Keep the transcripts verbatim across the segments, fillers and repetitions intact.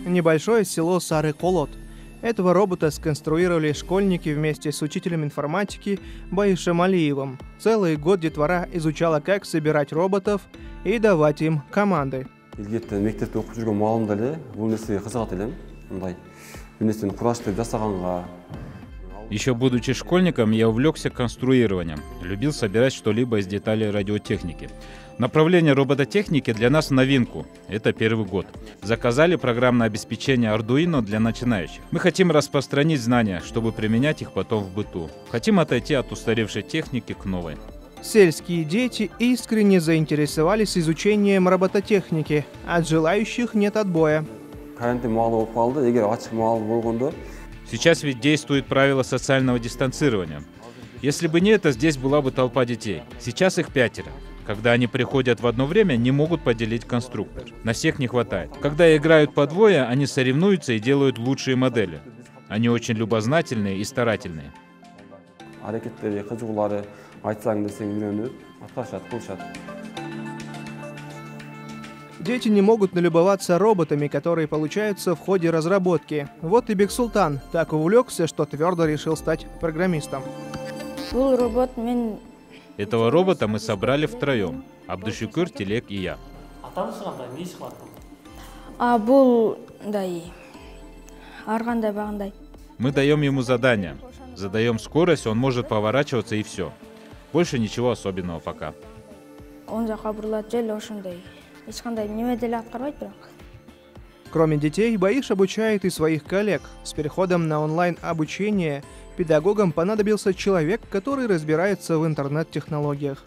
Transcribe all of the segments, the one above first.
Небольшое село Сары-Колот. Этого робота сконструировали школьники вместе с учителем информатики Баишем Алиевым. Целый год детвора изучала, как собирать роботов и давать им команды. Еще будучи школьником, я увлекся конструированием, любил собирать что-либо из деталей радиотехники. Направление робототехники для нас в новинку. Это первый год. Заказали программное обеспечение Arduino для начинающих. Мы хотим распространить знания, чтобы применять их потом в быту. Хотим отойти от устаревшей техники к новой. Сельские дети искренне заинтересовались изучением робототехники. От желающих нет отбоя. Сейчас ведь действует правило социального дистанцирования. Если бы не это, здесь была бы толпа детей. Сейчас их пятеро. Когда они приходят в одно время, не могут поделить конструктор. На всех не хватает. Когда играют по двое, они соревнуются и делают лучшие модели. Они очень любознательные и старательные. Дети не могут налюбоваться роботами, которые получаются в ходе разработки. Вот и Бексултан так увлекся, что твердо решил стать программистом. Этого робота мы собрали втроем. Абдушукур, Телек и я. Мы даем ему задание. Задаем скорость, он может поворачиваться и все. Больше ничего особенного пока. Кроме детей, Баиш обучает и своих коллег. С переходом на онлайн-обучение педагогам понадобился человек, который разбирается в интернет-технологиях.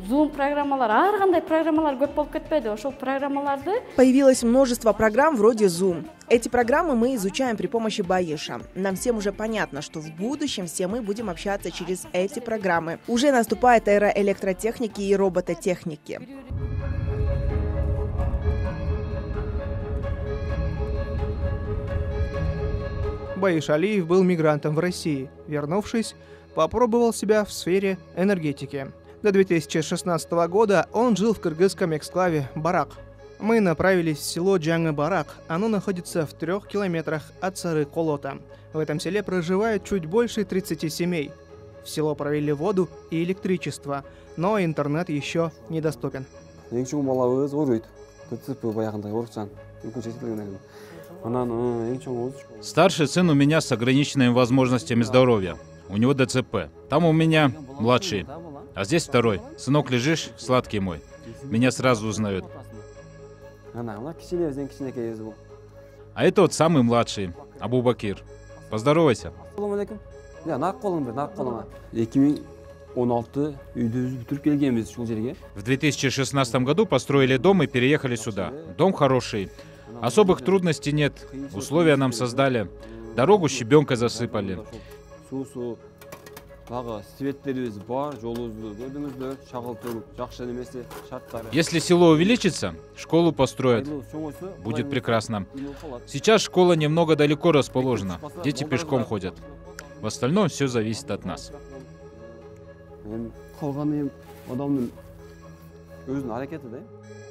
Появилось множество программ вроде Zoom. Эти программы мы изучаем при помощи Баиша. Нам всем уже понятно, что в будущем все мы будем общаться через эти программы. Уже наступает эра электротехники и робототехники. Баиш Алиев был мигрантом в России. Вернувшись, попробовал себя в сфере энергетики. До две тысячи шестнадцатого года он жил в кыргызском эксклаве Барак. Мы направились в село Джанга-Барак. Оно находится в трех километрах от Сары-Колота. В этом селе проживает чуть больше тридцати семей. В село провели воду и электричество, но интернет еще недоступен. Старший сын у меня с ограниченными возможностями здоровья. У него дэ цэ пэ. Там у меня младший. А здесь второй. Сынок, лежишь? Сладкий мой. Меня сразу узнают. А это вот самый младший, Абу-Бакир. Поздоровайся. В две тысячи шестнадцатом году построили дом и переехали сюда. Дом хороший. Особых трудностей нет. Условия нам создали. Дорогу щебенкой засыпали. Если село увеличится, школу построят. Будет прекрасно. Сейчас школа немного далеко расположена. Дети пешком ходят. В остальном все зависит от нас. Өзінің әрекеті де.